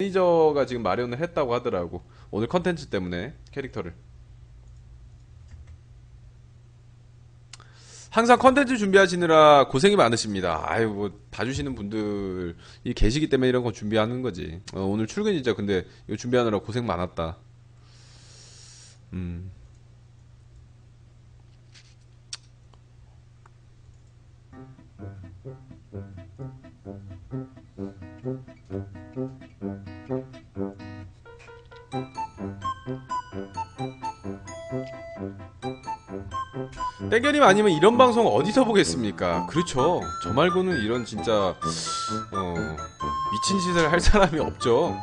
매니저가 지금 마련을 했다고 하더라고. 오늘 컨텐츠 때문에 캐릭터를. 항상 컨텐츠 준비하시느라 고생이 많으십니다. 아유 뭐 봐주시는 분들이 계시기 때문에 이런 거 준비하는 거지. 오늘 출근이죠. 근데 이거 준비하느라 고생 많았다. 땡겨님 아니면 이런 방송 어디서 보겠습니까? 그렇죠. 저 말고는 이런 진짜 미친 짓을 할 사람이 없죠.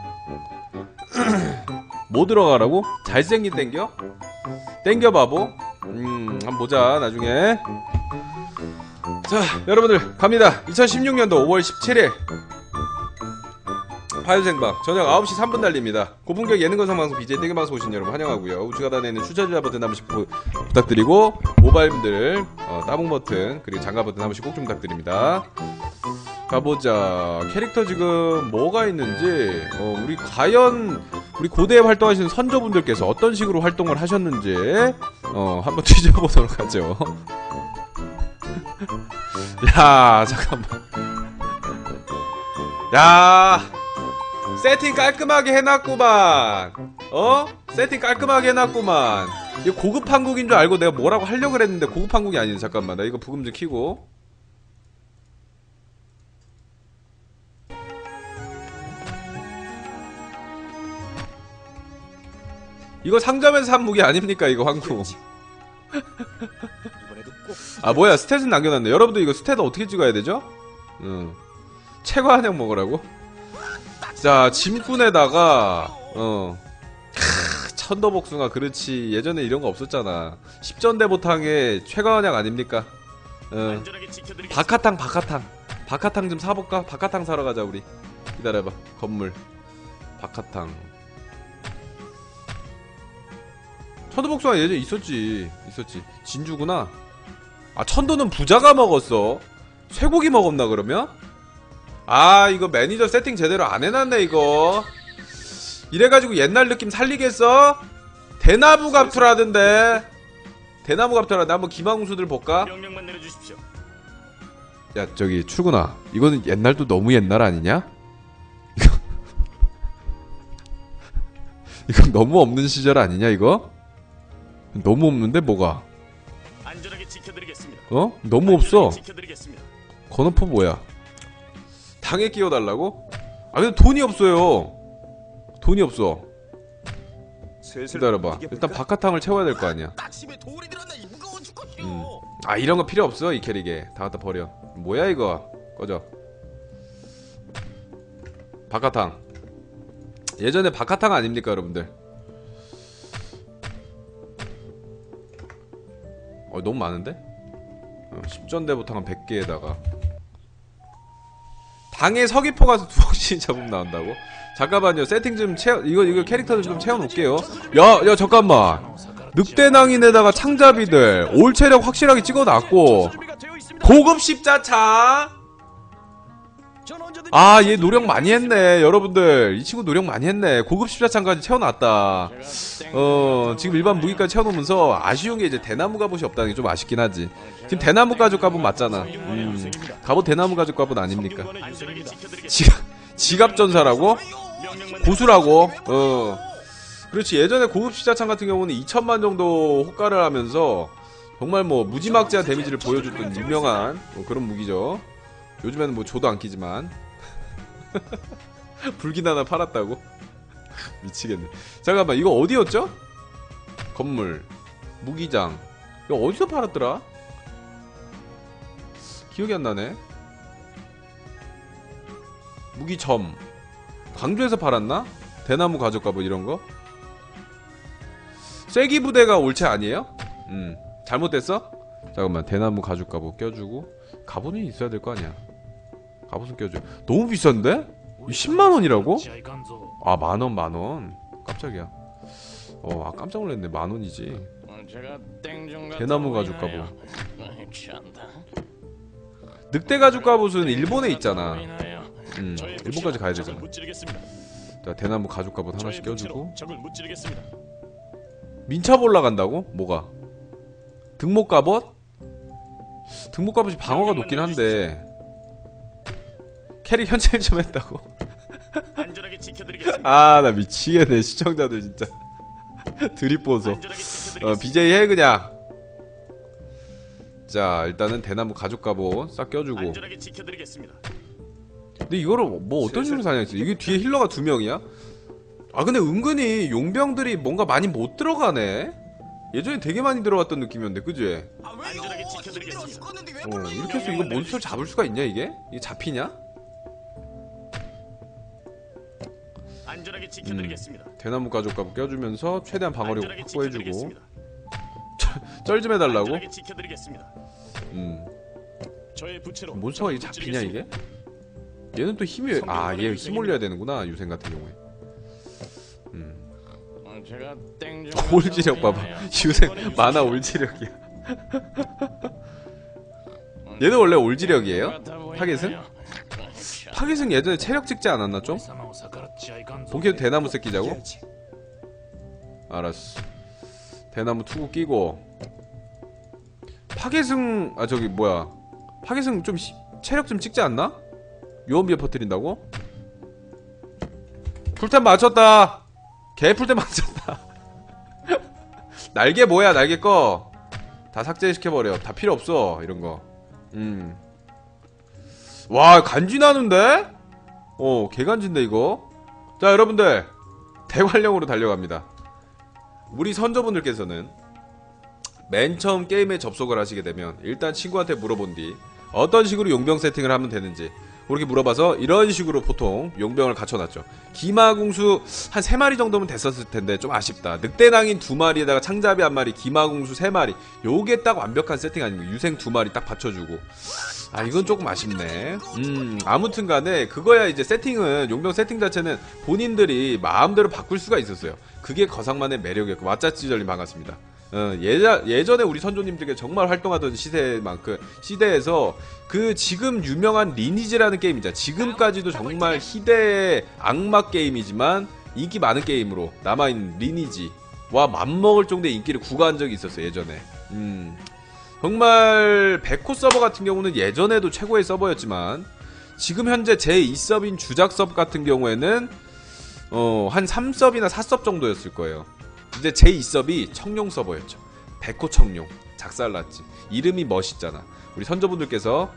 뭐 들어가라고? 잘생긴 땡겨? 땡겨 바보? 한번 보자 나중에. 자 여러분들 갑니다. 2016년도 5월 17일 화요생방 저녁 9시 3분 달립니다. 고품격 예능건성 방송 BJ 땡겨방송 오신 여러분 환영하고요. 우측 하단에 있는 추천자 버튼 한 번씩 부탁드리고 모바일분들 따봉 버튼 그리고 장가 버튼 한 번씩 꼭 좀 부탁드립니다. 가보자. 캐릭터 지금 뭐가 있는지 우리 과연 우리 고대에 활동하시는 선조분들께서 어떤 식으로 활동을 하셨는지 한번 뒤져보도록 하죠. 야 잠깐만. 야 세팅 깔끔하게 해놨구만. 세팅 깔끔하게 해놨구만. 이거 고급 한국인 줄 알고 내가 뭐라고 하려고 그랬는데 고급 한국이 아니네. 잠깐만 나 이거 부금 좀 켜고. 이거 상점에서 산 무기 아닙니까 이거 한국. 아 뭐야 스탯은 남겨놨네. 여러분들 이거 스탯 어떻게 찍어야 되죠? 체과 한약 먹으라고? 자 짐꾼에다가 천도복숭아. 그렇지. 예전에 이런거 없었잖아. 10전대보탕의 최강한약 아닙니까? 박하탕 박하탕 좀 사볼까? 박하탕 사러 가자 우리. 기다려봐. 건물 박하탕. 천도복숭아 예전에 있었지. 진주구나. 아 천도는 부자가 먹었어. 쇠고기 먹었나 그러면? 아 이거 매니저 세팅 제대로 안 해놨네 이거. 이래가지고 옛날 느낌 살리겠어? 대나무 갑투라던데. 대나무 갑투라던데. 한번 기망수들 볼까? 야 저기 출근아 이거는 옛날도 너무 옛날 아니냐? 이거 너무 없는 시절 아니냐 이거? 너무 없는데 뭐가? 너무 없어. 건어포 뭐야? 당에 끼워달라고? 아 근데 돈이 없어요. 돈이 없어. 기다려봐. 일단 박하탕을 채워야 될 거 아니야. 아 이런거 필요 없어 이 캐릭에. 다 갖다 버려. 뭐야 이거. 꺼져. 박하탕. 예전에 박하탕 아닙니까 여러분들. 너무 많은데? 10전대부터 한 100개에다가 당에 서귀포 가서 두억씩 잡으면 나온다고? 잠깐만요. 세팅 좀 이거 캐릭터를 좀 채워놓을게요. 야 잠깐만. 늑대낭인에다가 창잡이들 올체력 확실하게 찍어놨고 고급 십자차. 아 얘 노력 많이 했네 여러분들. 이 친구 노력 많이 했네. 고급 십자차까지 채워놨다. 지금 일반 무기까지 채워놓으면서 아쉬운게 이제 대나무 갑옷이 없다는게 좀 아쉽긴 하지. 지금 대나무 가죽 갑옷 맞잖아. 갑옷 대나무 가죽 갑옷 아닙니까? 지갑전사라고? 고수라고? 그렇지. 예전에 고급 십자차 같은 경우는 2000만 정도 호가를 하면서 정말 뭐 무지막지한 데미지를 보여줬던 유명한 그런 무기죠. 요즘에는 뭐 조도 안 끼지만 불긴 하나 팔았다고? 미치겠네. 잠깐만 이거 어디였죠? 건물 무기장. 이거 어디서 팔았더라? 기억이 안 나네. 무기점. 광주에서 팔았나? 대나무 가죽 갑옷 이런거? 쐐기 부대가 올체 아니에요? 잘못됐어? 잠깐만 대나무 가죽 갑옷 껴주고 갑옷이 있어야 될 거 아니야. 갑옷은 껴줘. 너무 비싼데? 10만원이라고? 아 만원. 깜짝이야. 아 깜짝 놀랐네. 만원이지. 대나무 가죽 갑옷. 늑대 가죽 갑옷은 일본에 있잖아. 일본까지 가야 되잖아. 자, 대나무 가죽 갑옷 하나씩 저의 껴주고. 부채로 적을 무찌르겠습니다. 민첩 올라간다고? 뭐가? 등목 갑옷? 등목 갑옷이 방어가 높긴 한데 캐릭 현질 좀 했다고? 안전하게 지켜드리겠습니다. 아, 나 미치겠네. 시청자들 진짜 드립 보소. 안전하게 지켜드리겠습니다. BJ 해 그냥. 자, 일단은 대나무 가죽 갑옷 싹 껴주고. 안전하게 지켜드리겠습니다. 근데 이거를 뭐 어떤 식으로 사냥했어? 이게 뒤에 힐러가 2명이야? 아, 근데 은근히 용병들이 뭔가 많이 못 들어가네? 예전에 되게 많이 들어갔던 느낌이었는데, 그지? 안전하게 지켜드리겠습니다. 이렇게 해서 이거 몬스터를 잡을 수가 있냐, 이게? 이게 잡히냐? 안전하게 지켜드리겠습니다. 대나무 가죽 갑옷 껴주면서 최대한 방어력 안전하게 확보해주고. 지켜드리겠습니다. 쩔 좀 해달라고? 안전하게 지켜드리겠습니다. 저의 부채로 몬스터가 이게 적을 잡히냐, 이게? 무찌르겠습니다. 얘는 또 힘이, 아, 얘 힘 올려야 되는구나, 유생 같은 경우에. 제가 땡 올지력 봐봐. 유생 만화 올지력이야. 얘는 원래 올지력이에요? 타겟은? 타겟은 예전에 체력 찍지 않았나 좀? 본캐도 대나무 새끼자고? 알았어. 대나무 투구 끼고. 파괴승, 아 저기 뭐야, 파괴승 좀 체력 좀 찍지 않나? 요원비에 퍼뜨린다고? 풀템 맞췄다. 개 풀템 맞췄다. 날개 뭐야, 날개 꺼. 다 삭제시켜버려. 다 필요 없어 이런거. 와, 간지나는데? 개간지인데 이거. 자, 여러분들 대관령으로 달려갑니다. 우리 선조분들께서는 맨 처음 게임에 접속을 하시게 되면 일단 친구한테 물어본 뒤 어떤 식으로 용병 세팅을 하면 되는지 그렇게 물어봐서 이런 식으로 보통 용병을 갖춰놨죠. 기마궁수 한 3마리 정도면 됐었을 텐데 좀 아쉽다. 늑대낭인 2마리에다가 창잡이 1마리, 기마궁수 3마리. 요게 딱 완벽한 세팅 아닙니까? 유생 2마리 딱 받쳐주고. 아, 이건 조금 아쉽네. 아무튼 간에 그거야. 이제 세팅은, 용병 세팅 자체는 본인들이 마음대로 바꿀 수가 있었어요. 그게 거상만의 매력이었고. 왓짜찌절님 반갑습니다. 예전에 우리 선조님들께 정말 활동하던 시대에서 그 지금 유명한 리니지라는 게임이죠. 지금까지도 정말 희대의 악마 게임이지만 인기 많은 게임으로 남아있는 리니지와 맞먹을 정도의 인기를 구가한 적이 있었어요, 예전에. 정말 백호 서버 같은 경우는 예전에도 최고의 서버였지만 지금 현재 제2서버인 주작 서버 같은 경우에는 한 3서버나 4서버 정도였을 거예요. 이제 제2서버이 청룡 서버였죠. 백호 청룡. 작살났지. 이름이 멋있잖아. 우리 선조분들께서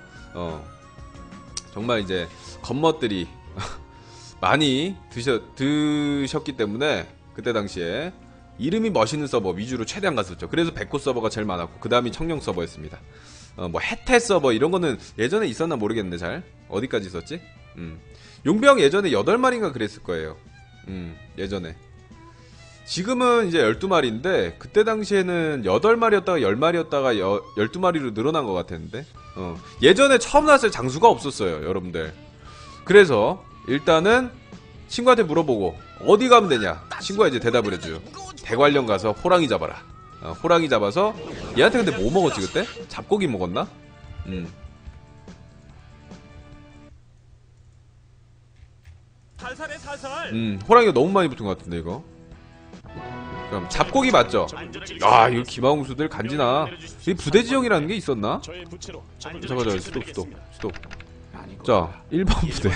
정말 이제 겉멋들이 많이 드셨기 때문에 그때 당시에 이름이 멋있는 서버 위주로 최대한 갔었죠. 그래서 백호 서버가 제일 많았고 그 다음이 청룡 서버였습니다. 뭐 해태 서버 이런 거는 예전에 있었나 모르겠는데 잘 어디까지 있었지? 용병 예전에 8마리인가 그랬을 거예요. 예전에. 지금은 이제 12마리인데 그때 당시에는 8마리였다가 10마리였다가 12마리로 늘어난 것 같았는데 예전에 처음 나왔을 때 장수가 없었어요, 여러분들. 그래서 일단은 친구한테 물어보고 어디 가면 되냐. 친구가 이제 대답을 해줘요. 대관령 가서 호랑이 잡아라. 호랑이 잡아서 얘한테 근데 뭐 먹었지 그때? 잡고기 먹었나? 살살해 살살. 호랑이가 너무 많이 붙은 것 같은데 이거. 그럼 잡고기 맞죠? 아, 이거 기마공수들 간지나. 이 부대 지형이라는 게 있었나? 저의 부채로 잠깐만, 스톱. 자, 1번 부대.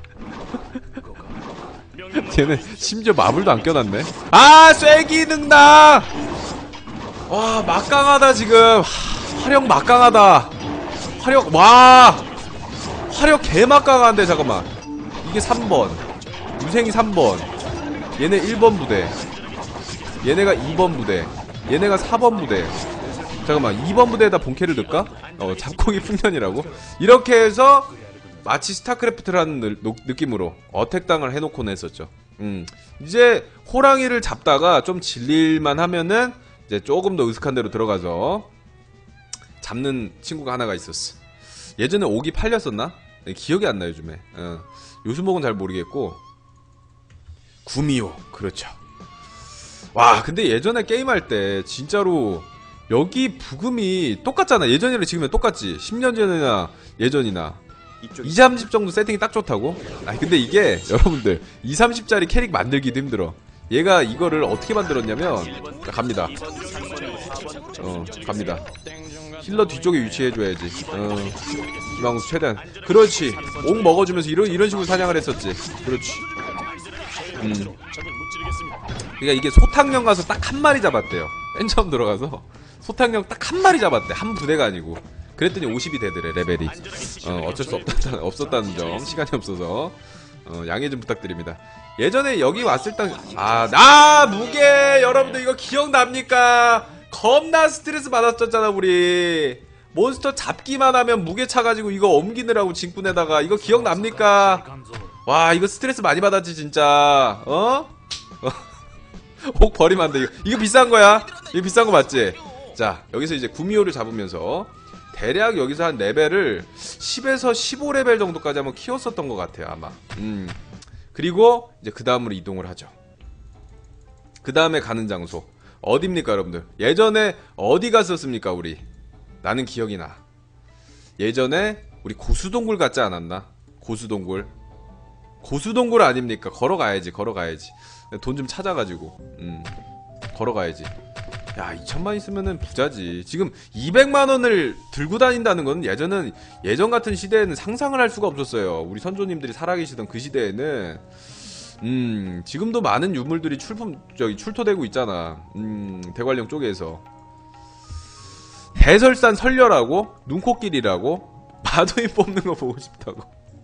쟤네 심지어 마블도 안 껴놨네. 아, 쐐기 능당. 와, 막강하다 지금. 화력 막강하다. 화력 개 막강한데. 잠깐만, 이게 3번 유생이 3번, 얘네 1번 부대, 얘네가 2번 부대, 얘네가 4번 부대. 잠깐만, 2번 부대에다 본캐를 넣을까? 잡고기 풍년이라고? 이렇게 해서 마치 스타크래프트라는 느낌으로 어택당을 해놓고는 했었죠. 이제 호랑이를 잡다가 좀 질릴만 하면은 이제 조금 더 으슥한 데로 들어가서 잡는 친구가 하나가 있었어. 예전에 옥이 팔렸었나? 기억이 안 나 요즘에. 요수목은 잘 모르겠고. 구미호, 그렇죠. 와, 근데 예전에 게임할 때 진짜로 여기 부금이 똑같잖아. 예전이랑 지금이랑 똑같지. 10년 전이나 예전이나 2, 30 정도 세팅이 딱 좋다고? 아니 근데 이게 여러분들 2, 30짜리 캐릭 만들기도 힘들어. 얘가 이거를 어떻게 만들었냐면 자, 갑니다. 갑니다. 힐러 뒤쪽에 위치해줘야지. 김항수 최대한. 그렇지. 옥 먹어주면서 이런 식으로 사냥을 했었지. 그렇지. 그러니까 이게 소탕령 가서 딱 한 마리 잡았대요. 맨 처음 들어가서 소탕령 딱 한 마리 잡았대. 한 부대가 아니고. 그랬더니 50이 되더래 레벨이. 어쩔 수 없었다는 점. 시간이 없어서 양해 좀 부탁드립니다. 예전에 여기 왔을 때 무게 여러분들 이거 기억납니까? 겁나 스트레스 받았었잖아 우리. 몬스터 잡기만 하면 무게 차가지고 이거 옮기느라고 진꾼에다가. 이거 기억납니까? 와 이거 스트레스 많이 받았지 진짜. 혹 버리면 안돼. 이거 비싼 거야. 이거 비싼 거 맞지? 자 여기서 이제 구미호를 잡으면서 대략 여기서 한 레벨을 10에서 15레벨 정도까지 한번 키웠었던 것 같아요 아마. 그리고 이제 그 다음으로 이동을 하죠. 그 다음에 가는 장소 어딥니까 여러분들? 예전에 어디 갔었습니까 우리? 나는 기억이 나. 예전에 우리 고수동굴 갔지 않았나? 고수동굴 아닙니까? 걸어가야지. 돈 좀 찾아가지고 걸어가야지. 야 2천만 있으면은 부자지. 지금 200만원을 들고 다닌다는 건 예전 같은 시대에는 상상을 할 수가 없었어요. 우리 선조님들이 살아계시던 그 시대에는. 지금도 많은 유물들이 출토되고 있잖아. 대관령 쪽에서 해설산 설려라고? 눈코끼리라고? 마두인 뽑는 거 보고 싶다고.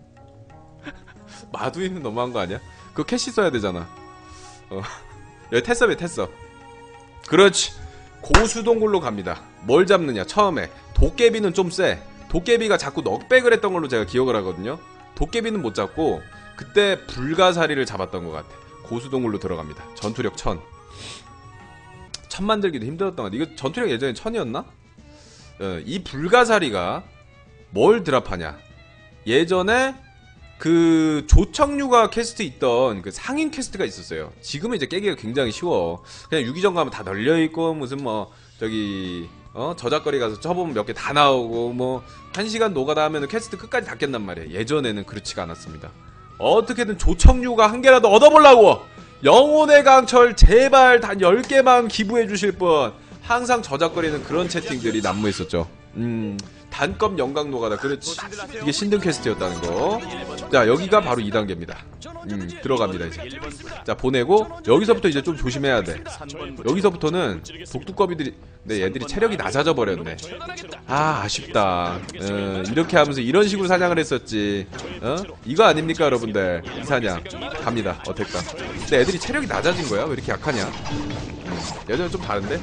마두인은 너무한 거 아니야? 그거 캐시 써야 되잖아. 여기 tes업이야. 그렇지. 고수동굴로 갑니다. 뭘 잡느냐 처음에 도깨비는 좀 세. 도깨비가 자꾸 넉백을 했던 걸로 제가 기억을 하거든요. 도깨비는 못 잡고 그때 불가사리를 잡았던 것 같아. 고수동굴로 들어갑니다. 전투력 1000. 1000 만들기도 힘들었던 것 같아. 이거 전투력 예전에 1000이었나? 이 불가사리가 뭘 드랍하냐. 예전에 그 조청류가 퀘스트 있던 그 상인 퀘스트가 있었어요. 지금은 이제 깨기가 굉장히 쉬워. 그냥 유기전 가면 다 널려있고 무슨 뭐 저기 저작거리 가서 쳐보면 몇 개 다 나오고 뭐 1시간 노가다 하면 퀘스트 끝까지 다 깼단 말이에요. 예전에는 그렇지가 않았습니다. 어떻게든 조청류가 한 개라도 얻어보려고 영혼의 강철 제발 단 10개만 기부해 주실 분. 항상 저작거리는 그런 채팅들이 난무했었죠. 단검 영광 노가다. 그렇지. 이게 신등 퀘스트였다는 거. 자 여기가 바로 2단계입니다. 들어갑니다 이제. 자 보내고 여기서부터 이제 좀 조심해야 돼. 여기서부터는 독두꺼비들이 근데 얘들이 체력이 낮아져 버렸네. 아쉽다. 이렇게 하면서 이런 식으로 사냥을 했었지. 이거 아닙니까 여러분들? 이 사냥 갑니다. 어떨까? 근데 애들이 체력이 낮아진 거야? 왜 이렇게 약하냐? 예전에 좀 다른데?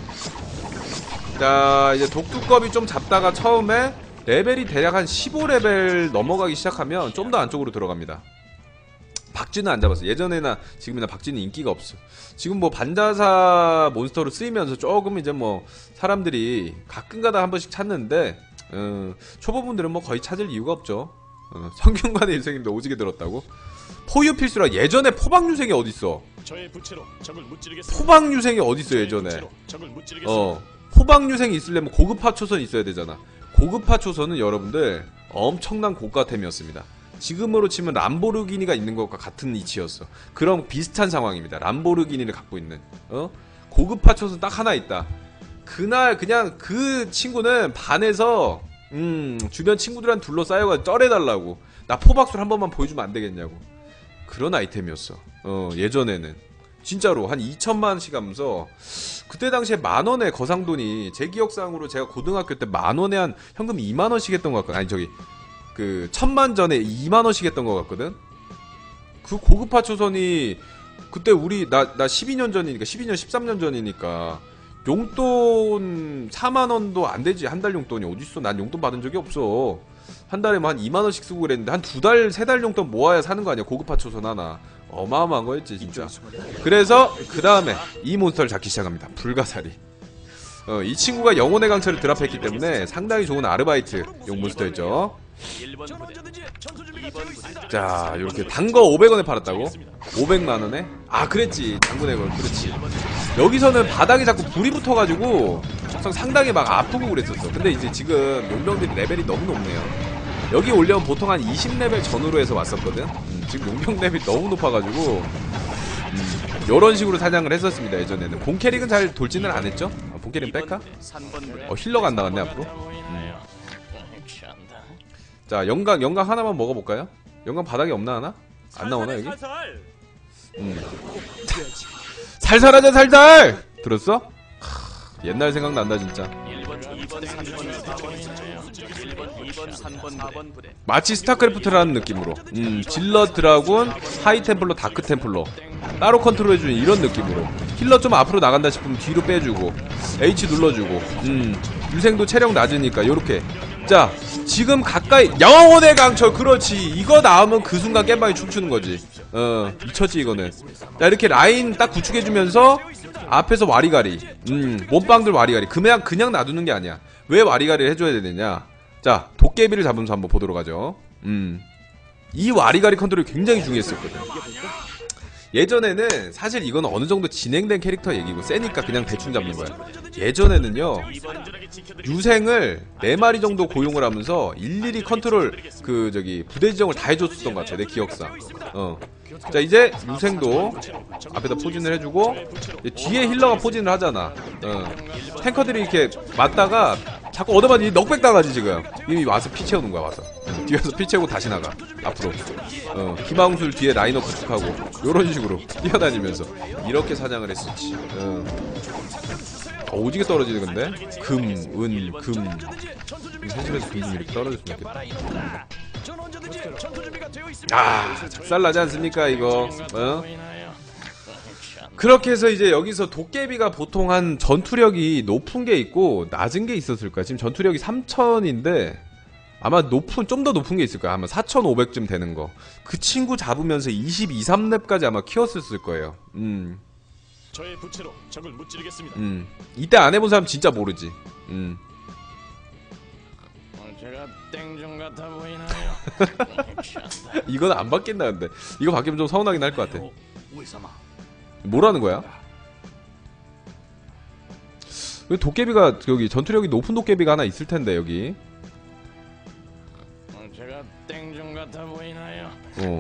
자 이제 독두꺼비 좀 잡다가 처음에 레벨이 대략 한 15레벨 넘어가기 시작하면 좀 더 안쪽으로 들어갑니다. 박쥐는 안 잡았어. 예전에나 지금이나 박쥐는 인기가 없어. 지금 뭐 반자사 몬스터로 쓰이면서 조금 이제 뭐 사람들이 가끔가다 한 번씩 찾는데 초보분들은 뭐 거의 찾을 이유가 없죠. 성균관의 일생님도 오지게 들었다고? 포유 필수라. 예전에 포박유생이 어딨어? 포박유생이 어딨어 예전에? 포박유생이 있으려면 고급화 초선이 있어야 되잖아. 고급화 초선은 여러분들 엄청난 고가템이었습니다. 지금으로 치면 람보르기니가 있는 것과 같은 위치였어. 그럼 비슷한 상황입니다. 람보르기니를 갖고 있는 고급화 초선 딱 하나 있다. 그날 그냥 그 친구는 반에서 주변 친구들한테 둘러싸여가지고 쩔해달라고. 나 포박술 한 번만 보여주면 안 되겠냐고. 그런 아이템이었어. 예전에는 진짜로 한 2천만원씩 하면서 그때 당시에 만원의 거상돈이 제 기억상으로 제가 고등학교 때 만원에 한 현금 2만원씩 했던 것 같거든. 아니 저기 그 1000만 전에 2만원씩 했던 것 같거든. 그 고급화 초선이 그때 우리 나 12년 전이니까 12년 13년 전이니까 용돈 4만원도 안 되지. 한 달 용돈이 어딨어. 난 용돈 받은 적이 없어. 한 달에 한 2만원씩 쓰고 그랬는데 한 2달 3달 용돈 모아야 사는 거 아니야. 고급화 초선 하나. 어마어마한 거였지 진짜. 그래서 그 다음에 이 몬스터를 잡기 시작합니다. 불가사리. 이 친구가 영혼의 강철을 드랍했기 때문에 상당히 좋은 아르바이트용 몬스터였죠. 자 요렇게 단거 500원에 팔았다고? 500만원에? 아 그랬지. 당근의 걸. 그렇지. 여기서는 바닥에 자꾸 불이 붙어가지고 상당히 막 아프고 그랬었어. 근데 이제 지금 용병들이 레벨이 너무 높네요. 여기 올려면 보통 한 20레벨 전후로 해서 왔었거든. 지금 용병 렙이 너무 높아가지고 이런 식으로 사냥을 했었습니다. 예전에는 본캐릭은 잘 돌지는 않았죠. 본캐릭은 뺄까? 힐러가 안 나갔네 앞으로. 자, 영광 하나만 먹어볼까요? 영광 바닥에 없나 하나? 안 나오나 여기? 살살하자 살살! 들었어? 옛날 생각난다 진짜. 마치 스타크래프트라는 느낌으로 질럿 드라군 하이템플러 다크템플러 따로 컨트롤해주는 이런 느낌으로 힐러 좀 앞으로 나간다 싶으면 뒤로 빼주고 H 눌러주고 유생도 체력 낮으니까 요렇게. 자, 지금 가까이 영혼의 강철, 그렇지. 이거 나오면 그 순간 겜방이 춤추는 거지. 미쳤지 이거는. 자, 이렇게 라인 딱 구축해주면서 앞에서 와리가리, 몸빵들 와리가리. 그냥 놔두는 게 아니야. 왜 와리가리를 해줘야 되느냐. 자, 도깨비를 잡으면서 한번 보도록 하죠. 이 와리가리 컨트롤이 굉장히 중요했었거든. 예전에는 사실 이건 어느 정도 진행된 캐릭터 얘기고 세니까 그냥 대충 잡는 거야. 예전에는요, 유생을 4마리 정도 고용을 하면서 일일이 컨트롤 부대 지정을 다 해줬었던 것 같아, 내 기억상. 자, 이제 유생도 앞에다 포진을 해주고 뒤에 힐러가 포진을 하잖아. 탱커들이 이렇게 맞다가 자꾸 얻어맞니 넉백 당하지 지금. 이미 와서 피 채우는 거야. 와서 뒤에서 피 채우고 다시 나가 앞으로. 희망술 뒤에 라인업 구축하고 요런 식으로 뛰어다니면서 이렇게 사냥을 했었지. 오지게 떨어지네. 근데 금, 은, 금 현실에서 금이 이렇게 떨어졌으면 좋겠다. 작살나지 않습니까 이거. 그렇게 해서 이제 여기서 도깨비가 보통 한 전투력이 높은 게 있고 낮은 게 있었을 거야. 지금 전투력이 3000인데 아마 좀 더 높은 게 있을 거야. 아마 4500쯤 되는 거. 그 친구 잡으면서 22, 3렙까지 아마 키웠을 거예요. 저의 부채로 적을 무찌르겠습니다. 이때 안 해본 사람 진짜 모르지. 제가 땡좀 같아 보이나요? 이건 안 바뀐다는데. 이거 바뀌면 좀 서운하긴 할 것 같아. 뭐라는 거야? 왜 도깨비가 여기 전투력이 높은 도깨비가 하나 있을 텐데 여기. 제가 땡좀 같아 보이나요?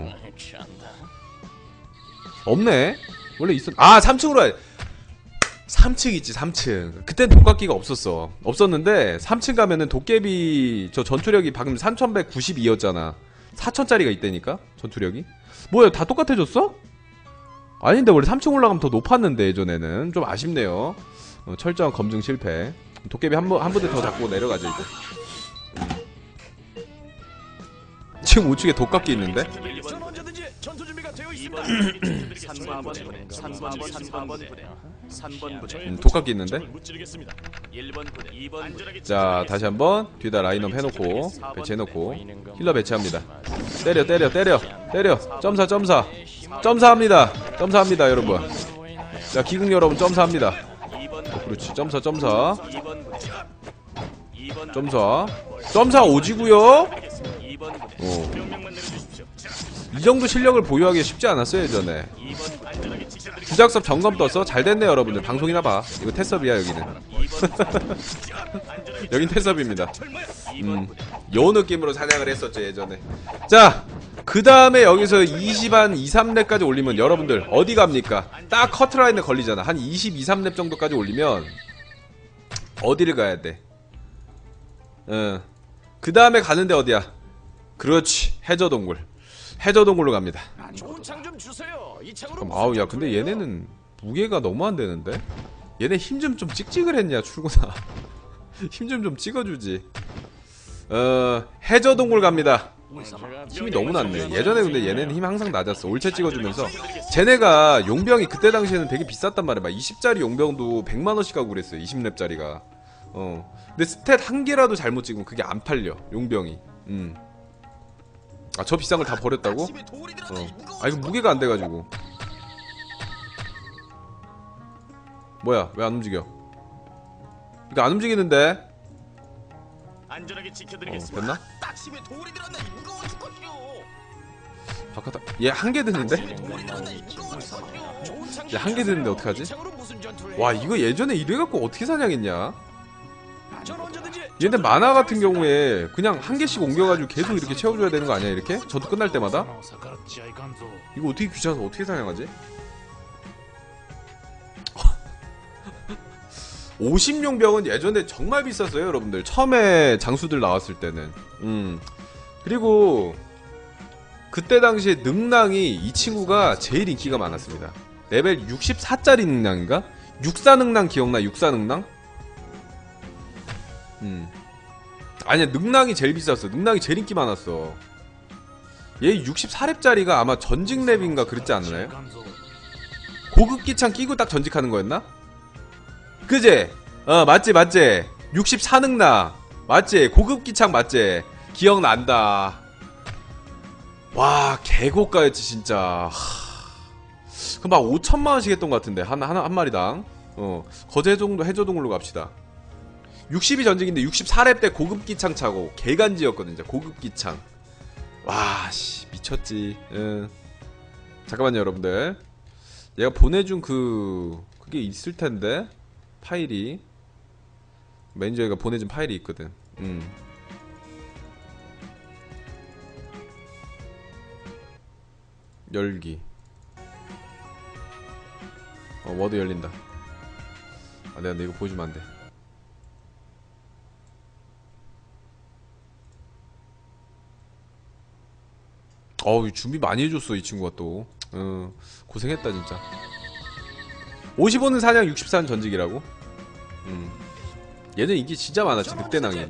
없네. 원래 있었. 3층으로 해. 3층 있지 3층. 그땐 독각기가 없었는데 3층 가면은 도깨비 저 전투력이 방금 3192였잖아 4000짜리가 있다니까 전투력이. 뭐야 다 똑같아졌어? 아닌데 원래 3층 올라가면 더 높았는데 예전에는. 좀 아쉽네요. 철저한 검증 실패. 도깨비 한 부대 더 잡고 내려가죠 이제. 지금 우측에 독각기 있는데? 독각기 있는데? 자, 다시 한번 뒤에다 라인업 해놓고 배치해놓고 힐러 배치합니다. 때려 점사합니다 여러분. 자, 기국 여러분 점사합니다. 그렇지. 점사 오지구요. 이 정도 실력을 보유하기 쉽지 않았어요 예전에. 주작섭 점검 떴어? 잘 됐네 여러분들. 방송이나 봐. 이거 테스업이야 여기는. 여긴 테스업입니다. 요 느낌으로 사냥을 했었죠 예전에. 자, 그 다음에 여기서 20한 2, 3렙까지 올리면 여러분들 어디 갑니까? 딱 커트라인에 걸리잖아. 한 22, 3렙 정도까지 올리면 어디를 가야 돼? 그 다음에 가는데 어디야? 그렇지, 해저동굴로 갑니다. 잠깐만, 아우 야 근데 얘네는 무게가 너무 안 되는데? 얘네 힘 좀 찍찍을 했냐 출구나. 힘 좀 찍어주지. 해저동굴 갑니다. 힘이 너무 낮네. 예전에 근데 얘네는 힘이 항상 낮았어. 올체 찍어주면서. 쟤네가 용병이 그때 당시에는 되게 비쌌단 말이야. 막 20짜리 용병도 100만원씩 하고 그랬어요 20렙짜리가. 근데 스탯 한 개라도 잘못 찍으면 그게 안 팔려 용병이. 저 비싼 걸 다 버렸다고? 이거 무게가 안 돼가지고. 뭐야 왜 안 움직여? 이거 안 움직이는데? 됐나? 바깥. 얘 한 개 드는데? 얘 한 개 드는데 어떡하지? 와 이거 예전에 이래갖고 어떻게 사냥했냐? 얘네 만화 같은 경우에 그냥 한 개씩 옮겨가지고 계속 이렇게 채워줘야 되는 거 아니야 이렇게? 저도 끝날 때마다? 이거 어떻게 귀찮아서 어떻게 사냥하지? 50용병은 예전에 정말 비쌌어요 여러분들. 처음에 장수들 나왔을 때는. 그리고 그때 당시에 능랑이 이 친구가 제일 인기가 많았습니다. 레벨 64짜리 능랑인가? 육사능랑 기억나? 육사능랑? 아니야 능랑이 제일 비쌌어. 능랑이 제일 인기 많았어. 얘 64렙짜리가 아마 전직랩인가 그랬지 않나요? 고급 기창 끼고 딱 전직하는 거였나? 그제? 맞지 64능랑 맞지? 고급 기창 맞지? 기억난다. 와 개고가였지 진짜. 그럼 막 5천만원씩 했던 것 같은데 한 마리당. 거제정도 해저동으로 갑시다. 60이 전직인데 64렙 때 고급 기창 차고 개간지였거든 진짜. 고급 기창. 와씨 미쳤지. 잠깐만요 여러분들. 얘가 보내준 그게 있을텐데 파일이. 매니저가 보내준 파일이 있거든. 열기. 워드 열린다. 내가 이거 보여주면 안돼. 준비 많이 해줬어 이 친구가 또. 고생했다 진짜. 55는 사냥 64는 전직이라고? 얘는 인기 진짜 많았지 늑대낭이.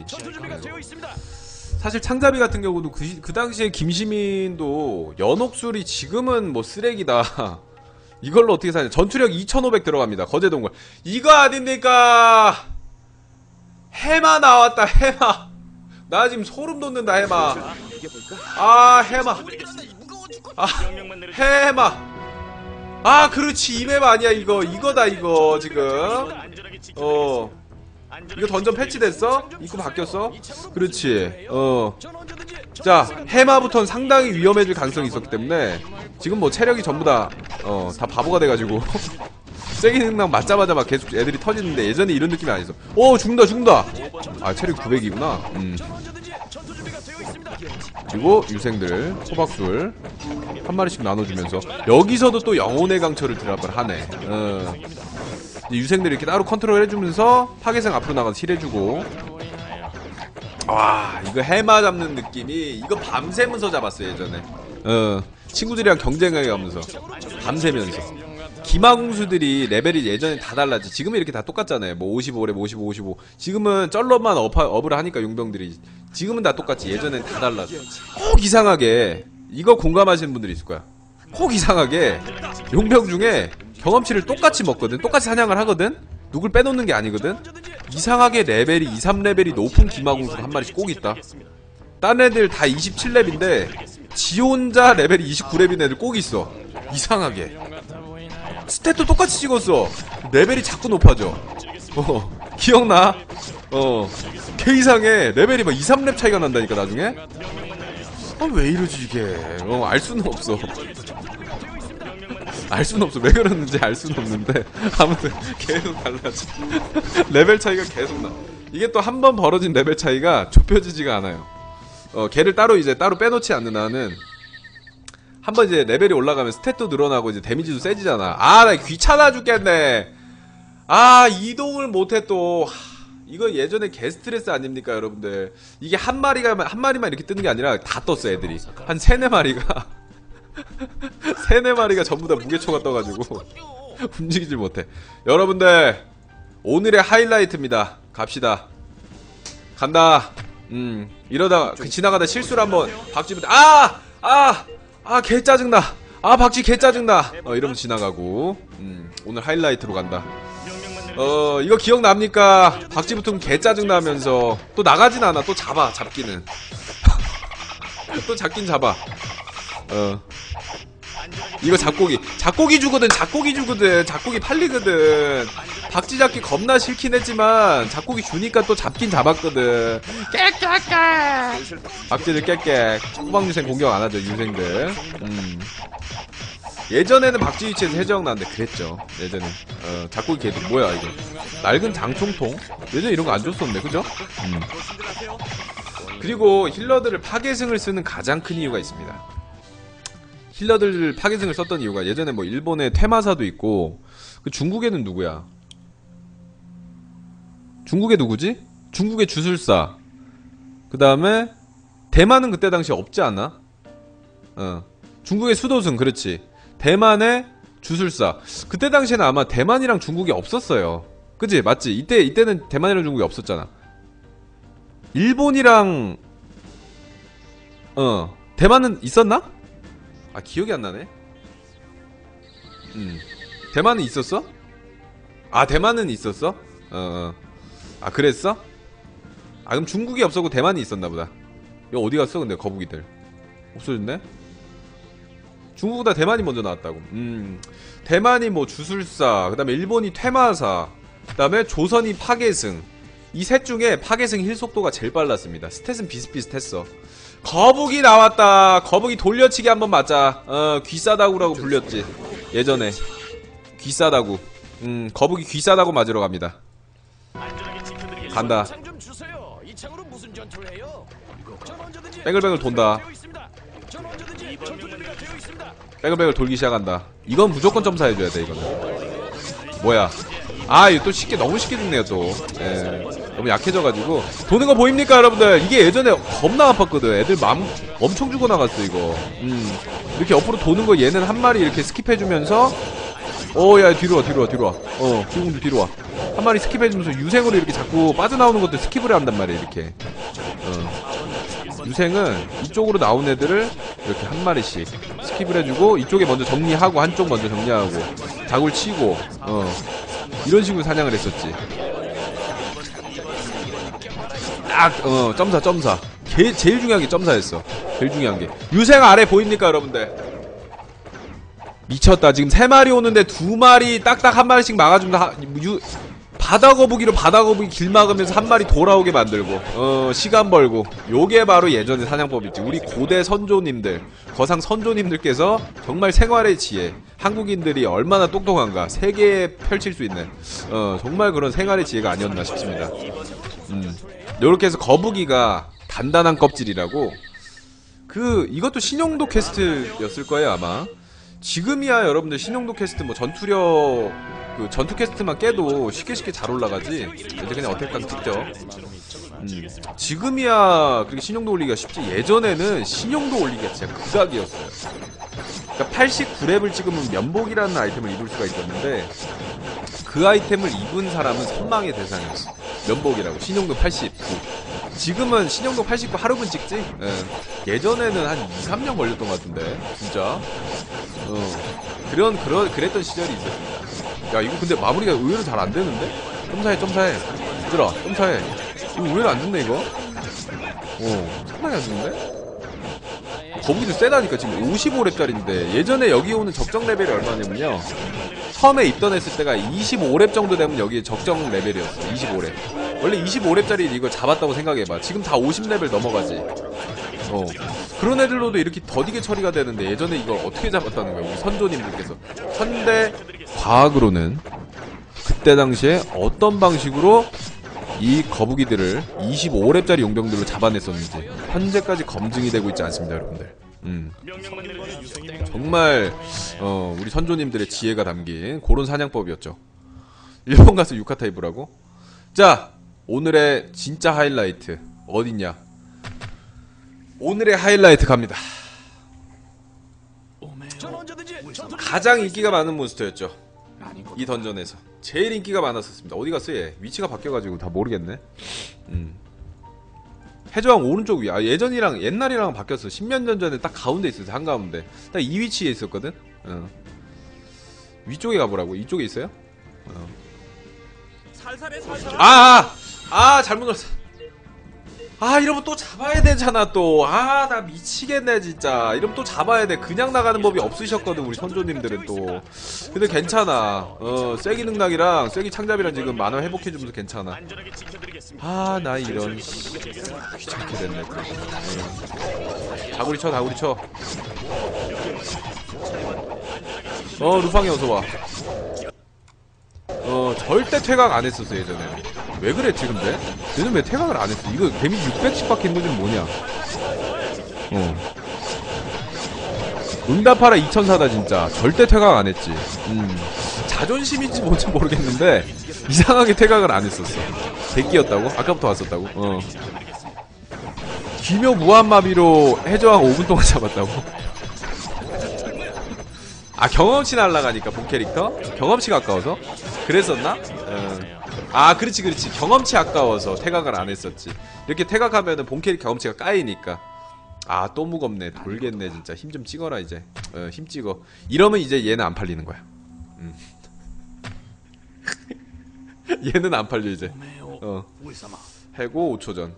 사실 창자비 같은 경우도 그 당시에 김시민도 연옥술이 지금은 뭐 쓰레기다. 이걸로 어떻게 사냐. 전투력 2500 들어갑니다. 거제동굴. 이거 아닙니까? 해마 나왔다 해마. 나 지금 소름 돋는다 해마. 해마. 해마. 그렇지 이맵 아니야 이거. 이거다 이거 지금. 이거 던전 패치됐어? 입구 바뀌었어? 그렇지. 자 해마부터는 상당히 위험해질 가능성이 있었기 때문에 지금 뭐 체력이 전부 다 바보가 돼가지고 세게 능랑 맞자마자 막 계속 애들이 터지는데 예전에 이런 느낌이 아니었어. 죽는다. 체력 900이구나. 그리고 유생들 호박술 한 마리씩 나눠주면서 여기서도 또 영혼의 강철을 드랍을 하네. 유생들이 이렇게 따로 컨트롤 해주면서 파괴생 앞으로 나가서 힐해주고. 이거 해마 잡는 느낌이. 이거 밤새면서 잡았어 예전에. 친구들이랑 경쟁하면서 밤새면서. 기마공수들이 레벨이 예전에 다 달랐지. 지금은 이렇게 다 똑같잖아요. 뭐 55래 55. 지금은 쩔러만 업을 하니까 용병들이. 지금은 다 똑같지. 예전엔 다 달랐어. 혹 이상하게 이거 공감하시는 분들이 있을 거야. 혹 이상하게 용병 중에 경험치를 똑같이 먹거든. 똑같이 사냥을 하거든. 누굴 빼놓는 게 아니거든. 이상하게 레벨이 2, 3레벨이 높은 기마공수가 한 마리씩 꼭 있다. 딴 애들 다 27렙인데 지 혼자 레벨이 29렙인 애들 꼭 있어. 이상하게 스탯도 똑같이 찍었어. 레벨이 자꾸 높아져. 기억나? 개 이상해. 레벨이 막 2, 3렙 차이가 난다니까 나중에. 왜 이러지 이게. 알 수는 없어. 알 수는 없어. 왜 그러는지 알 수는 없는데 아무튼 계속 달라져. 레벨 차이가 계속 나. 이게 또 한 번 벌어진 레벨 차이가 좁혀지지가 않아요. 걔를 따로 빼놓지 않는 한은 한번 이제 레벨이 올라가면 스탯도 늘어나고 이제 데미지도 세지잖아. 나 귀찮아 죽겠네. 이동을 못해 또. 이거 예전에 개스트레스 아닙니까 여러분들. 이게 한 마리만 이렇게 뜨는 게 아니라 다 떴어 애들이. 한 3-4마리가 3-4마리가 전부 다 무게초가 떠가지고 움직이질 못해. 여러분들 오늘의 하이라이트입니다. 갑시다. 간다. 이러다가 지나가다 실수를 한번 박쥐부터 개 짜증나. 박쥐 개 짜증나. 이러면 지나가고. 오늘 하이라이트로 간다. 이거 기억납니까? 박쥐 붙으면 개 짜증나면서 또 나가진 않아. 또 잡기는 또 잡긴 잡아. 이거 잡고기 주거든. 잡고기 팔리거든. 박쥐 잡기 겁나 싫긴 했지만 잡고기 주니까 또 잡긴 잡았거든. 깨깨깨. 박쥐들 깨깨. 호박유생 공격 안하죠 유생들. 예전에는 박쥐 위치에서 해적 나왔는데 그랬죠. 예전에 작곡이 걔도 뭐야 이거 낡은 장총통 예전에 이런 거 안 줬었는데 그죠? 그리고 힐러들을 파괴승을 쓰는 가장 큰 이유가 있습니다. 힐러들 파괴승을 썼던 이유가 예전에 뭐 일본의 테마사도 있고 그 중국에는 누구야? 중국에 누구지? 중국의 주술사. 그 다음에 대만은 그때 당시 없지 않아? 중국의 수도승 그렇지. 대만의 주술사. 그때 당시에는 아마 대만이랑 중국이 없었어요. 그치? 맞지? 이때는 대만이랑 중국이 없었잖아. 일본이랑 대만은 있었나? 아 기억이 안 나네. 대만은 있었어? 아 대만은 있었어? 아 그랬어? 아 그럼 중국이 없었고 대만이 있었나 보다. 이거 어디 갔어 근데 거북이들 없어졌네? 중국보다 대만이 먼저 나왔다고. 대만이 뭐 주술사, 그 다음에 일본이 퇴마사, 그 다음에 조선이 파괴승. 이 셋 중에 파괴승 힐 속도가 제일 빨랐습니다. 스탯은 비슷비슷했어. 거북이 나왔다. 거북이 돌려치기 한번 맞자. 귀싸다구라고 불렸지 예전에. 귀싸다구. 거북이 귀싸다구 맞으러 갑니다. 간다. 뱅글뱅글 돈다. 뱅글뱅글 돌기 시작한다. 이건 무조건 점사해줘야 돼 이거는. 뭐야? 아 이거 또 쉽게 너무 쉽게 죽네요 또. 너무 약해져가지고. 도는 거 보입니까 여러분들? 이게 예전에 겁나 아팠거든. 애들 엄청 죽어나갔어 이거. 이렇게 옆으로 도는 거 얘는 한 마리 이렇게 스킵해주면서 야 뒤로 와. 기공들 뒤로 와. 한 마리 스킵해주면서 유생으로 이렇게 자꾸 빠져나오는 것도 스킵을 한단 말이야 이렇게. 유생은 이쪽으로 나온 애들을 이렇게 한 마리씩 스킵을 해주고 이쪽에 먼저 정리하고 한쪽 먼저 정리하고 자굴 치고 이런 식으로 사냥을 했었지. 딱 점사 제일 중요한 게 점사였어. 제일 중요한 게 유생 아래 보입니까 여러분들? 미쳤다. 지금 3마리 오는데 2마리 딱딱 한 마리씩 막아주면 바다거북이로 바다거북이 길 막으면서 한 마리 돌아오게 만들고 시간 벌고. 요게 바로 예전의 사냥법이지. 우리 고대 선조님들, 거상 선조님들께서 정말 생활의 지혜, 한국인들이 얼마나 똑똑한가 세계에 펼칠 수 있는 정말 그런 생활의 지혜가 아니었나 싶습니다. 요렇게 해서 거북이가 단단한 껍질이라고. 이것도 신용도 퀘스트였을 거예요 아마. 지금이야 여러분들 신용도 퀘스트 뭐 전투력 전투 퀘스트만 깨도 쉽게 잘 올라가지. 이제 그냥 어택 가서 찍죠. 지금이야 그렇게 신용도 올리기가 쉽지. 예전에는 신용도 올리기가 진짜 극악이었어요. 그러니까 89렙을 찍으면 면복이라는 아이템을 입을 수가 있었는데 그 아이템을 입은 사람은 선망의 대상이었어. 면복이라고. 신용도 89. 지금은 신용도 89 하루분 찍지? 예전에는 한 2-3년 걸렸던 것 같은데 진짜. 그랬던 시절이 있었습니다. 야 이거 근데 마무리가 의외로 잘 안되는데? 점사해 얘들아 점사해. 이거 의외로 안 죽네 이거. 상당히 안 죽는데? 거북이도 세다니까. 지금 55렙짜리인데 예전에 여기 오는 적정 레벨이 얼마냐면요, 처음에 입던했을 때가 25렙 정도 되면 여기 적정 레벨이었어. 25렙. 원래 25렙짜리 이걸 잡았다고 생각해봐. 지금 다 50레벨 넘어가지. 그런 애들로도 이렇게 더디게 처리가 되는데 예전에 이걸 어떻게 잡았다는 거야 우리 선조님들께서. 현대 과학으로는 그때 당시에 어떤 방식으로 이 거북이들을 25렙짜리 용병들로 잡아냈었는지 현재까지 검증이 되고 있지 않습니다 여러분들. 정말 우리 선조님들의 지혜가 담긴 그런 사냥법이었죠. 일본 가서 유카타 입으라고? 자, 오늘의 진짜 하이라이트 어딨냐? 오늘의 하이라이트 갑니다. 가장 인기가 많은 몬스터였죠 이 던전에서. 제일 인기가 많았었습니다. 어디 갔어 얘? 위치가 바뀌어가지고 다 모르겠네. 해저항 오른쪽 위에. 예전이랑 옛날이랑 바뀌었어. 10년 전에 딱 가운데 있었어. 한가운데 딱 이 위치에 있었거든. 위쪽에 가보라고. 이쪽에 있어요? 잘못 눌렀어. 이러면 또 잡아야 되잖아 또. 나 미치겠네 진짜. 이러면 또 잡아야 돼. 그냥 나가는 법이 없으셨거든 우리 선조님들은 또. 근데 괜찮아. 쐐기 능락이랑 쐐기 창잡이랑 지금 만화 회복해주면서 괜찮아. 나 이런 귀찮게 됐네 또. 다구리 쳐. 루팡이 어서와. 절대 퇴각 안 했었어 예전에. 왜 그랬지 근데? 얘는 왜 퇴각을 안 했어? 이거 데미지 600씩 밖에 했는데 뭐냐? 응답하라 2004다 진짜. 절대 퇴각 안 했지. 자존심인지 뭔지 모르겠는데 이상하게 퇴각을 안 했었어. 대끼였다고? 아까부터 왔었다고? 기묘 무한마비로 해저항 5분 동안 잡았다고? 아 경험치 날라가니까 본 캐릭터? 경험치가 아까워서? 그랬었나? 아 그렇지 경험치 아까워서 퇴각을 안 했었지. 이렇게 퇴각하면은 본 캐릭 경험치가 까이니까. 아 또 무겁네. 돌겠네 진짜. 힘 좀 찍어라 이제. 힘 찍어. 이러면 이제 얘는 안 팔리는 거야. 얘는 안 팔려 이제. 해고 5초 전.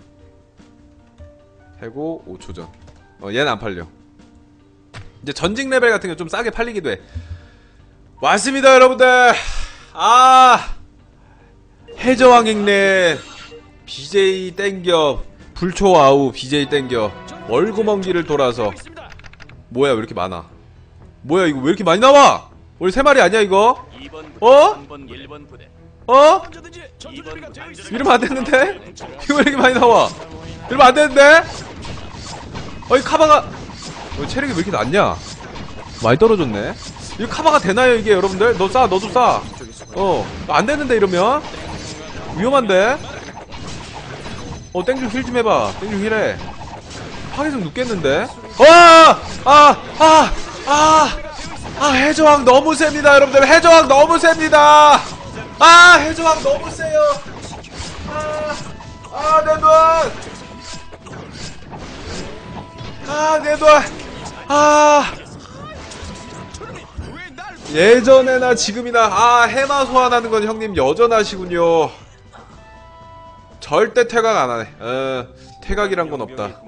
해고 5초 전. 얘는 안 팔려. 이제 전직 레벨 같은 게 좀 싸게 팔리기도 해. 왔습니다 여러분들. 아 해저왕 닉네 BJ 땡겨. 불초아우 BJ 땡겨. 월구멍기를 돌아서. 뭐야 왜 이렇게 많아? 뭐야 이거 왜 이렇게 많이 나와? 원래 3마리 아니야 이거? 이러면 안 됐는데? 이거 왜 이렇게 많이 나와? 이러면 안 되는데? 이 카바가 체력이 왜 이렇게 낮냐? 많이 떨어졌네. 이거 카바가 되나요 이게 여러분들? 너 싸, 너도 싸. 안 되는데 이러면? 위험한데? 땡중 힐 좀 해봐. 땡중 힐해. 파괴성 눕겠는데? 해저왕 너무 셉니다 여러분들. 해저왕 너무 셉니다. 해저왕 너무 세요. 내 눈. 내 눈. 예전에나 지금이나 해마 소환하는 건 형님 여전하시군요. 절대 퇴각 안 하네. 퇴각이란 건 없다.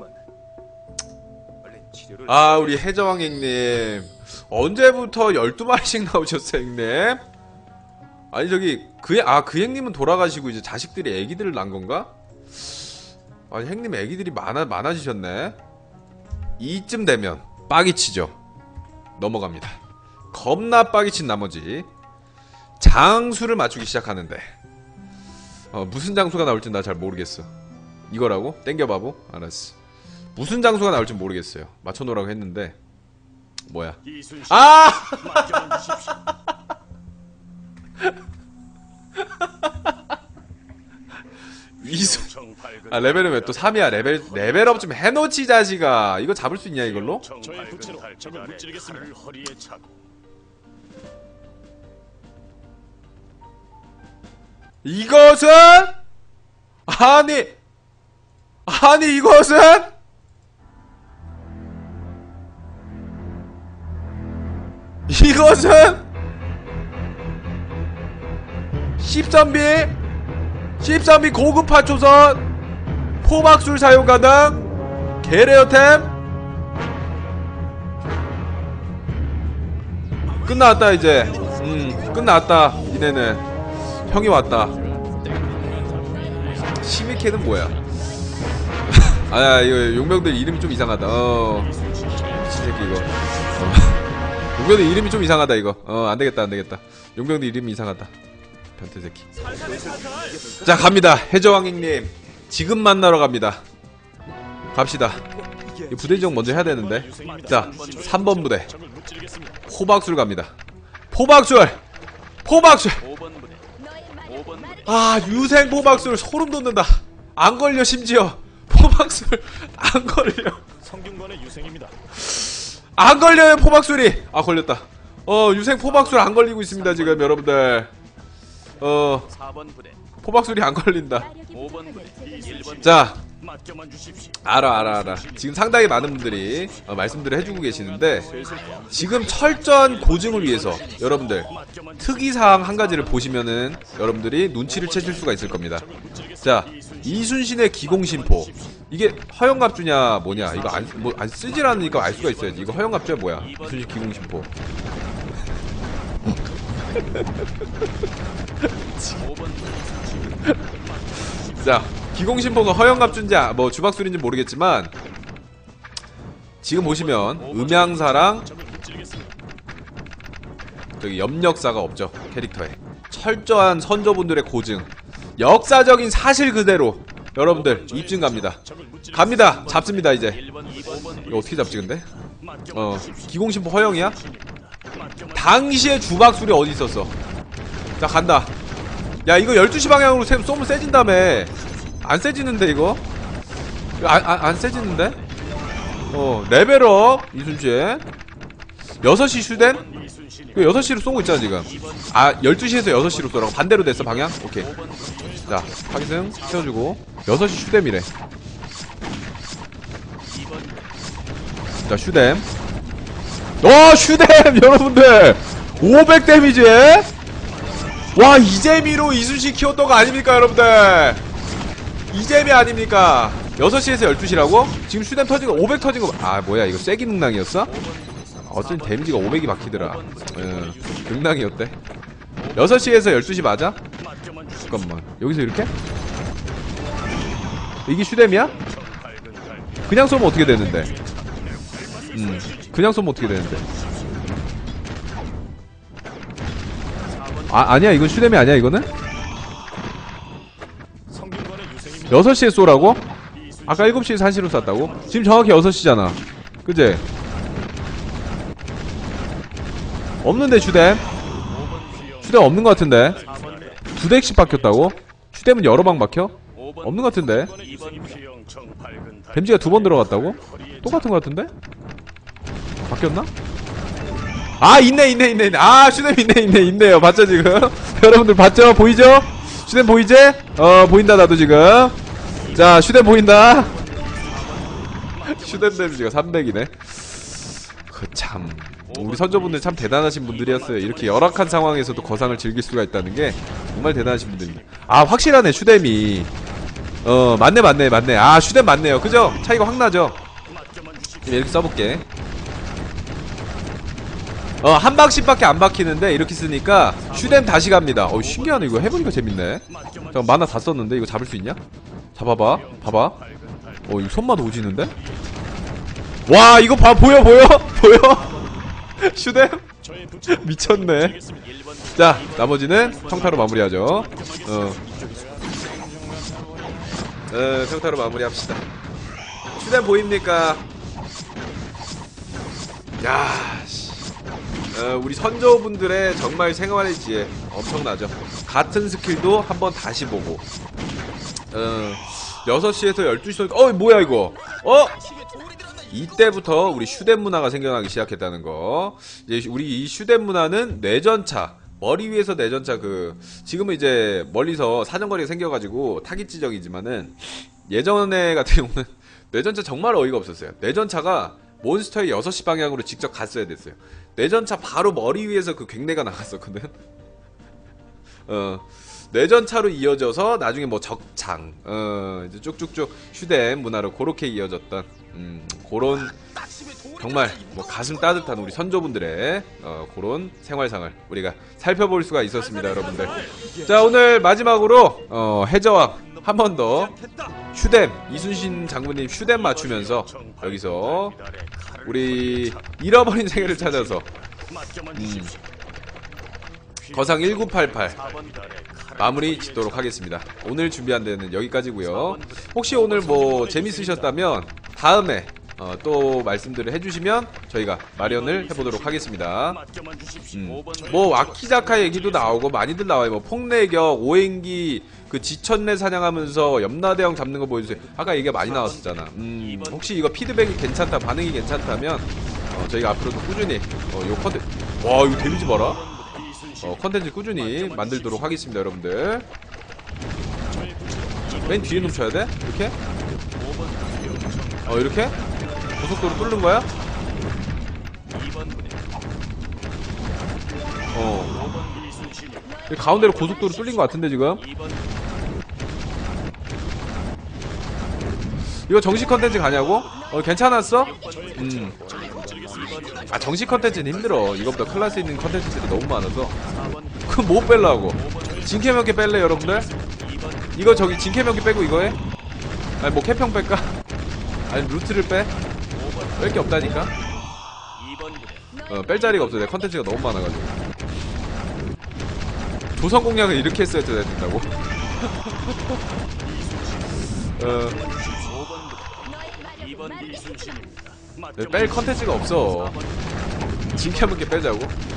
우리 해저왕 형님 언제부터 12마리씩 나오셨어요 형님? 아니 저기 그 형님은 돌아가시고 이제 자식들이 애기들을 낳은 건가? 아니 형님 애기들이 많아지셨네. 이쯤 되면 빠기치죠. 넘어갑니다. 겁나 빠기친 나머지 장수를 맞추기 시작하는데 무슨 장수가 나올지 나 잘 모르겠어. 이거라고? 땡겨봐보? 알았어. 무슨 장수가 나올지 모르겠어요. 맞춰놓으라고 했는데 뭐야? 레벨은 왜 또 3이야? 레벨업 좀 해놓지 자식아. 이거 잡을 수 있냐 이걸로? 저의 부채로 적을 무찌르겠습니다. 이것은 아니 이것은 13비 고급화 초선 포박술 사용 가능 개레어템. 끝났다 이제. 끝났다. 이내는 형이 왔다. 시미케는 뭐야? 이거 용병들 이름이 좀 이상하다. 미친 새끼 이거. 용병들 이름이 좀 이상하다 이거. 안되겠다. 용병들 이름이 이상하다. 변태 새끼. 자 갑니다. 해저왕님 지금 만나러 갑니다. 갑시다. 이 부대 지정 먼저 해야 되는데. 자 3번 부대 포박술 갑니다. 포박술. 유생 포박술 소름 돋는다. 안 걸려 심지어. 포박술 안 걸려. 성균관의 유생입니다. 안 걸려요 포박술이. 걸렸다. 유생 포박술 안 걸리고 있습니다 지금 여러분들. 포박술이 안 걸린다. 자 알아. 지금 상당히 많은 분들이 말씀들을 해주고 계시는데 지금 철저한 고증을 위해서 여러분들 특이사항 한 가지를 보시면은 여러분들이 눈치를 채실 수가 있을 겁니다. 자 이순신의 기공심포 이게 허영갑주냐 뭐냐 이거 안 쓰질 않으니까 알 수가 있어야지. 이거 허영갑주야 뭐야? 이순신 기공심포. 자 기공심포가 허영갑주인지 뭐 주박술인지 모르겠지만 지금 보시면 음양사랑 저기 염력사가 없죠 캐릭터에. 철저한 선조분들의 고증, 역사적인 사실 그대로 여러분들 입증 갑니다. 갑니다. 잡습니다 이제. 이거 어떻게 잡지 근데? 기공심포 허용이야? 당시에 주박술이 어디 있었어? 자 간다. 야 이거 12시 방향으로 쏘면 세진다며. 안 세지는데 이거? 안 세지는데? 레벨업 이순신 6시 슈덴? 이거 6시로 쏘고 있잖아 지금. 12시에서 6시로 쏘라고. 반대로 됐어 방향? 오케이. 자 하기승 세워주고 6시 슈뎀이래. 자 슈뎀. 슈뎀 여러분들 500 데미지. 와 이재미로 이순신 키웠던 거 아닙니까 여러분들? 이재미 아닙니까? 6시에서 12시라고? 지금 슈뎀 터진 거 500 터진 거. 뭐야 이거 쐐기 능랑이었어? 어쩐 데미지가 500이 박히더라. 능랑이었대. 6시에서 12시 맞아? 잠깐만 여기서 이렇게? 이게 슈뎀이야? 그냥 쏘면 어떻게 되는데? 그냥 쏘면 어떻게 되는데? 아니야 이건 슈뎀이 아니야 이거는? 6시에 쏘라고? 아까 7시에서 1시로 쐈다고? 지금 정확히 6시잖아 그제? 없는데 슈뎀? 슈뎀 없는 것 같은데? 2대씩 박혔다고? 슈뎀은 여러 방 박혀? 없는 것 같은데? 댐지가 2번 들어갔다고? 똑같은 것 같은데? 바뀌었나? 있네. 슈뎀 있네요. 봤죠 지금? 여러분들 봤죠? 보이죠? 슈뎀 보이지? 보인다 나도 지금. 자 슈뎀 보인다. 슈뎀 데미지가 300이네. 참 우리 선조분들 참 대단하신 분들이었어요. 이렇게 열악한 상황에서도 거상을 즐길 수가 있다는 게 정말 대단하신 분들입니다. 확실하네 슈뎀이. 맞네. 슈뎀 맞네요. 그죠? 차이가 확 나죠? 이렇게 써볼게. 한 방씩밖에 안 박히는데 이렇게 쓰니까 슈뎀 다시 갑니다. 신기하네. 이거 해보니까 재밌네. 잠깐 만화 다 썼는데 이거 잡을 수 있냐? 잡아봐. 봐봐. 이거 손맛 오지는데? 와 이거 보여? 슈뎀? 미쳤네. 자 나머지는 평타로 마무리하죠. 평타로 마무리합시다. 슈뎀 보입니까? 우리 선조분들의 정말 생활의 지혜 엄청나죠. 같은 스킬도 한번 다시 보고 6시에서 12시 뭐야 이거. 이때부터 우리 슈뎀 문화가 생겨나기 시작했다는 거. 이제 우리 이 슈뎀 문화는 내전차, 머리 위에서 내전차 지금은 이제 멀리서 사정거리가 생겨가지고 타깃 지정이지만은 예전에 같은 경우는 내전차 정말 어이가 없었어요. 내전차가 몬스터의 6시 방향으로 직접 갔어야 됐어요. 내전차 바로 머리 위에서 그 괭내가 나갔었거든. 내전차로 이어져서 나중에 뭐 적창, 이제 쭉쭉쭉 슈뎀 문화로 그렇게 이어졌던 그런 정말 뭐 가슴 따뜻한 우리 선조분들의 그런 생활상을 우리가 살펴볼 수가 있었습니다, 여러분들. 자, 오늘 마지막으로 해저왕 한 번 더 슈뎀 이순신 장군님 슈뎀 맞추면서 여기서 우리 잃어버린 세계를 찾아서 거상 1988 마무리 짓도록 하겠습니다. 오늘 준비한 데는 여기까지고요. 혹시 오늘 뭐 재밌으셨다면 다음에 또 말씀들을 해주시면 저희가 마련을 해보도록 하겠습니다. 뭐 아키자카 얘기도 나오고 많이들 나와요. 뭐 폭내격, 오행기, 그 지천내 사냥하면서 염라대왕 잡는 거 보여주세요. 아까 얘기가 많이 나왔었잖아. 혹시 이거 피드백이 괜찮다, 반응이 괜찮다면 저희가 앞으로도 꾸준히 요 컨텐츠, 와 이거 데미지 봐라. 컨텐츠 꾸준히 만들도록 하겠습니다, 여러분들. 맨 뒤에 놈 쳐야 돼? 이렇게? 이렇게? 고속도로 뚫는 거야? 가운데로 고속도로 뚫린 것 같은데 지금? 이거 정식 컨텐츠 가냐고? 괜찮았어? 정식 컨텐츠는 힘들어. 이거보다 클래스 있는 컨텐츠들이 너무 많아서. 그럼 뭐 뺄라고? 진캐 몇 개 뺄래 여러분들? 이거 저기 진캐 몇 개 빼고 이거 해? 아니 뭐 캐평 뺄까? 아니 루트를 빼? 뺄 게 없다니까? 뺄 자리가 없어. 내 컨텐츠가 너무 많아가지고. 조선 공략을 이렇게 했어야 된다고. 뺄 컨텐츠가 없어. 진캐문게 빼자고.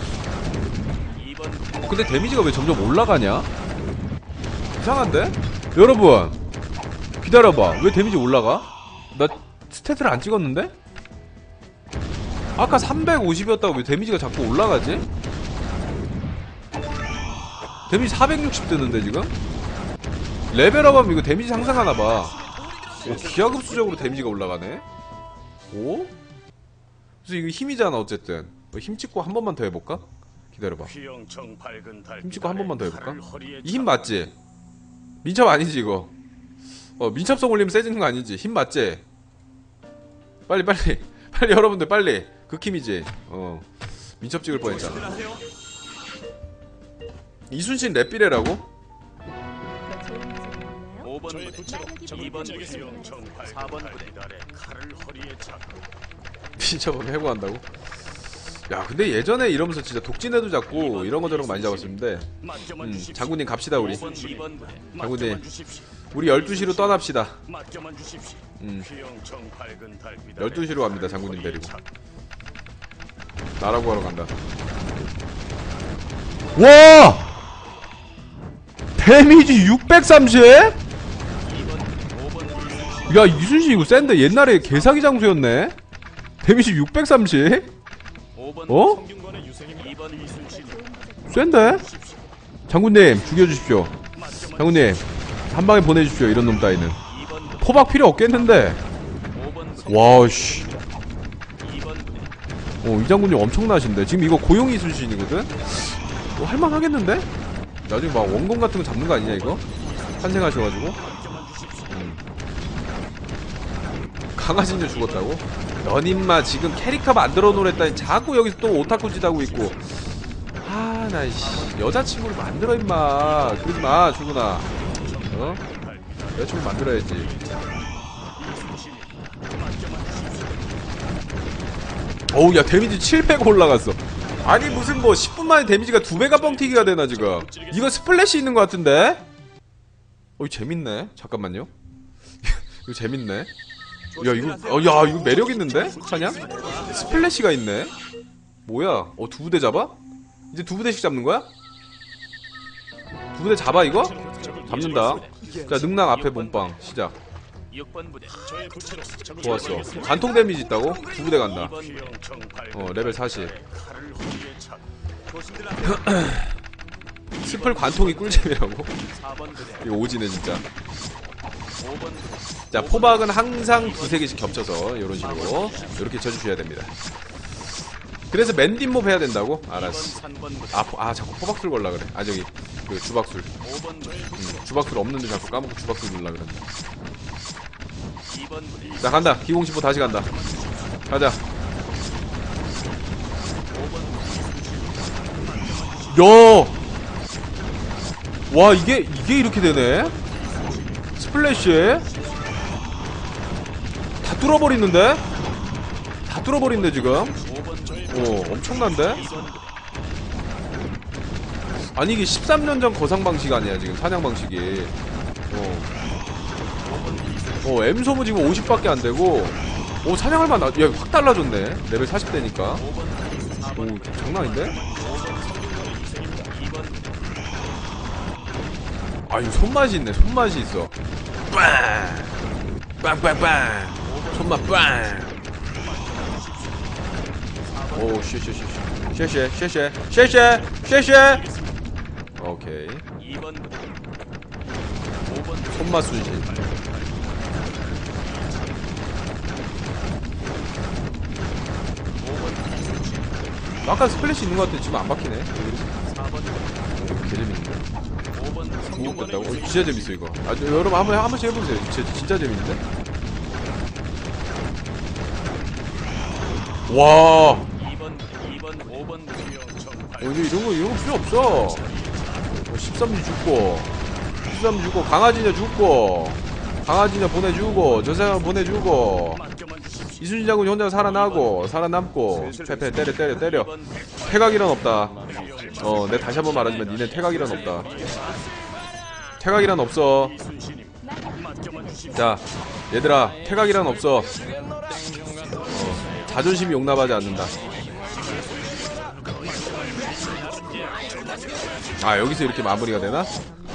근데 데미지가 왜 점점 올라가냐? 이상한데? 여러분 기다려봐. 왜 데미지 올라가? 나 스탯을 안 찍었는데? 아까 350이었다고 왜 데미지가 자꾸 올라가지? 데미지 460 뜨는데 지금? 레벨업하면 이거 데미지 상승하나봐. 기하급수적으로 데미지가 올라가네? 오? 그래서 이거 힘이잖아 어쨌든. 힘 찍고 한 번만 더 해볼까? 기다려봐. 힘 찍고 한 번만 더 해볼까? 이 힘 맞지? 민첩 아니지 이거? 민첩성 올리면 세지는 거 아니지? 힘 맞지? 빨리 여러분들 빨리. 극힘이지? 민첩 찍을 뻔했잖아. 이순신 랩비레라고? 5번 부대, 2번 수영청 4번 부대 칼을 허리에 차고 민첩은 해고한다고? 야 근데 예전에 이러면서 진짜 독진해도 잡고 이런 거 저런 거 많이 잡았었는데 장군님 갑시다 우리. 장군님 우리 12시로 떠납시다. 12시로 갑니다 장군님 데리고. 나라고 하러 간다. 와! 데미지 630? 야 이순신 이거 센데. 옛날에 개사기 장수였네. 데미지 630? 어? 센데? 장군님 죽여주십시오. 장군님 한방에 보내주십시오. 이런 놈 따위는 포박 필요 없겠는데. 와씨. 이 장군님 엄청나신데. 지금 이거 고용이 이순신이거든? 할만하겠는데? 나중에 막 원공 같은 거 잡는 거 아니냐 이거? 환생하셔가지고. 강아지는 죽었다고? 넌 임마 지금 캐릭터 만들어 놓으랬다니 자꾸 여기서 또 오타쿠 짓 하고 있고. 나 여자친구를 만들어 임마. 그러지마 죽으나. 여자친구 만들어야지. 어우 야 데미지 700 올라갔어. 아니 무슨 뭐 10분 만에 데미지가 2배가 뻥튀기가 되나 지금. 이거 스플래시 있는 것 같은데? 재밌네. 잠깐만요. 이거 재밌네. 야 이거 야 이거 매력 있는데? 사냥? 스플래시가 있네. 뭐야? 2부대 잡아? 이제 2부대씩 잡는 거야? 2부대 잡아 이거? 잡는다. 자 능랑 앞에 몸빵 시작. 좋았어. 관통 데미지 있다고? 2부대 간다. 레벨 40. 스플 관통이 꿀잼이라고? 이거 오지네 진짜. 자 포박은 항상 2-3개씩 겹쳐서 이런 식으로 이렇게 쳐주셔야 됩니다. 그래서 맨뒷몹 해야 된다고? 알았어. 자꾸 포박술 걸라 그래. 저기 그 주박술. 주박술 없는데 자꾸 까먹고 주박술 눌라 그런다. 자 간다. 기공시보 다시 간다. 가자. 야! 와 이게 이렇게 되네? 스플래시에? 다 뚫어버리는데? 다 뚫어버린대 지금. 엄청난데? 아니 이게 13년 전 거상 방식 아니야 지금 사냥 방식이. M소모 지금 50밖에 안 되고. 사냥할만 야 확 달라졌네. 레벨 40대니까. 장난 아닌데? 이거 손맛이 있네. 손맛이 있어. 빵빵빵. 손맛 빵. 쉐쉐. 오케이. 손맛 순신. 아까 스플래시 있는 것 같은데 지금 안 박히네. 개재밌는데. 공격 같다고? 진짜 재밌어 이거. 여러분 한 번씩 해보세요. 진짜 재밌는데? 와. 이런 거 필요 없어. 13주 죽고, 강아지냐 죽고, 강아지냐 보내주고, 저 사람 보내주고, 이순신 장군이 혼자 살아남고 때려. 퇴각이란 없다. 내가 다시 한번 말하지만 니네 퇴각이란 없다. 퇴각이란 없어. 자, 얘들아, 퇴각이란 없어. 자존심이 용납하지 않는다. 아, 여기서 이렇게 마무리가 되나?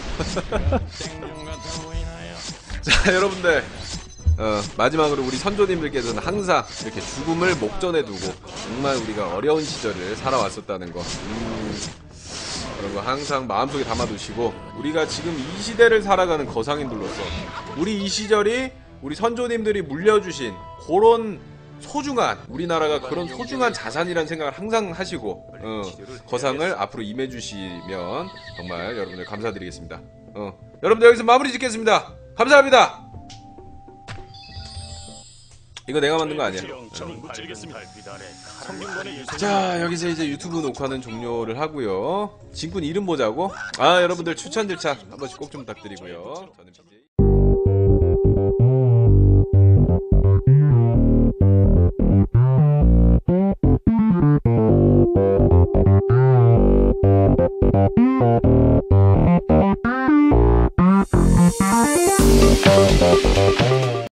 자, 여러분들, 마지막으로 우리 선조님들께서는 항상 이렇게 죽음을 목전에 두고 정말 우리가 어려운 시절을 살아왔었다는 거, 그런 거 항상 마음속에 담아두시고, 우리가 지금 이 시대를 살아가는 거상인들로서 우리 이 시절이 우리 선조님들이 물려주신 그런 소중한, 우리나라가 그런 소중한 자산이라는 생각을 항상 하시고 거상을 앞으로 임해주시면 정말 여러분들 감사드리겠습니다. 여러분들 여기서 마무리 짓겠습니다. 감사합니다. 이거 내가 만든 거 아니야. 자, 여기서 이제 유튜브 녹화는 종료를 하고요. 진군 이름 보자고. 아, 여러분들 추천 절차 한 번씩 꼭 좀 부탁드리고요. 저는 BJ